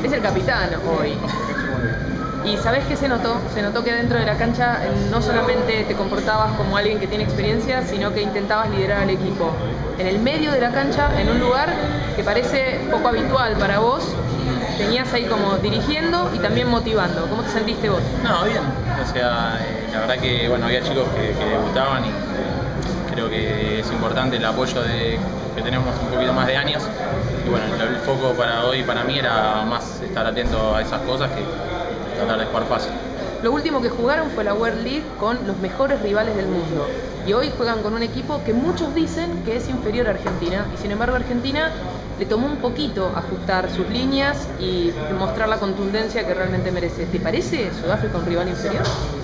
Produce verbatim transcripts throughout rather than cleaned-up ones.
es el capitán hoy. Y ¿sabés qué se notó? Se notó que dentro de la cancha no solamente te comportabas como alguien que tiene experiencia, sino que intentabas liderar al equipo. En el medio de la cancha, en un lugar que parece poco habitual para vos, tenías ahí como dirigiendo y también motivando. ¿Cómo te sentiste vos? No, bien. O sea, eh, la verdad que bueno, había chicos que, que debutaban y creo que es importante el apoyo de que tenemos un poquito más de años. Y bueno, el, el foco para hoy para mí era más estar atento a esas cosas que tratar de jugar fácil. Lo último que jugaron fue la World League con los mejores rivales del mundo. Y hoy juegan con un equipo que muchos dicen que es inferior a Argentina. Y sin embargo Argentina le tomó un poquito ajustar sus líneas y mostrar la contundencia que realmente merece. ¿Te parece Sudáfrica un rival inferior?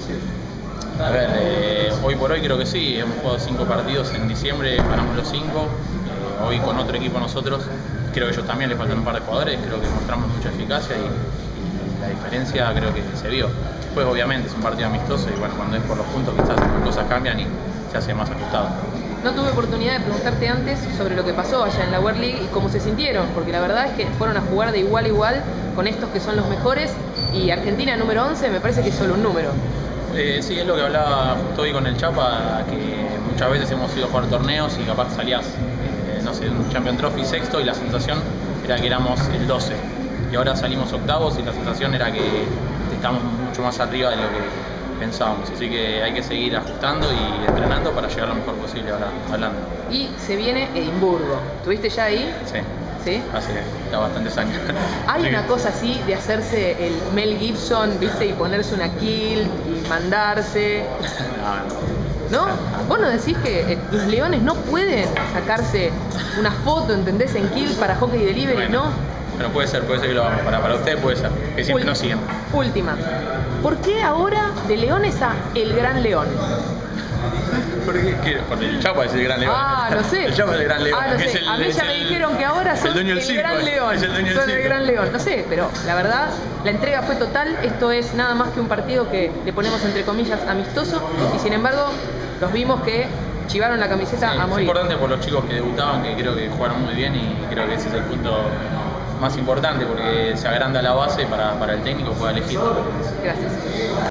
A ver, eh, hoy por hoy creo que sí. Hemos jugado cinco partidos en diciembre, ganamos los cinco. Eh, hoy con otro equipo nosotros, creo que ellos también les faltan un par de jugadores. Creo que mostramos mucha eficacia y la diferencia creo que se vio. Después obviamente es un partido amistoso y bueno, cuando es por los puntos quizás las cosas cambian y se hace más ajustado. No tuve oportunidad de preguntarte antes sobre lo que pasó allá en la World League y cómo se sintieron, porque la verdad es que fueron a jugar de igual a igual con estos que son los mejores y Argentina número once me parece que es solo un número. Eh, sí, es lo que hablaba justo hoy con el Chapa, que muchas veces hemos ido a jugar torneos y capaz salías, eh, no sé, un Champion Trophy sexto y la sensación era que éramos el doce. Y ahora salimos octavos y la sensación era que estamos mucho más arriba de lo que pensábamos. Así que hay que seguir ajustando y entrenando para llegar lo mejor posible ahora hablando. Y se viene Edimburgo. ¿Estuviste ya ahí? Sí. ¿Sí? Hace ya bastantes años. Hay una cosa así de hacerse el Mel Gibson, ¿viste? Y ponerse una kilt y mandarse. No, no. ¿No? ¿Vos no decís que los leones no pueden sacarse una foto, ¿entendés? En kilt para Hockey Delivery, bueno. ¿no? Bueno, puede ser, puede ser que lo hagamos. Para, para ustedes puede ser, que siempre nos siguen. Última. ¿Por qué ahora de Leones a El Gran León? ¿Por qué? ¿Qué? Porque el Chapa es el Gran León. Ah, no sé. El Chapa es el Gran León. Ah, no sé. Es el, a mí ya el, me dijeron que ahora son el, dueño del el circo, Gran León. Es el dueño del son circo. el Gran León. No sé, pero la verdad, la entrega fue total. Esto es nada más que un partido que le ponemos entre comillas amistoso y sin embargo los vimos que chivaron la camiseta sí, a morir. Es importante por los chicos que debutaban, que creo que jugaron muy bien y creo que ese es el punto más importante porque se agranda la base para, para el técnico pueda elegir. Gracias.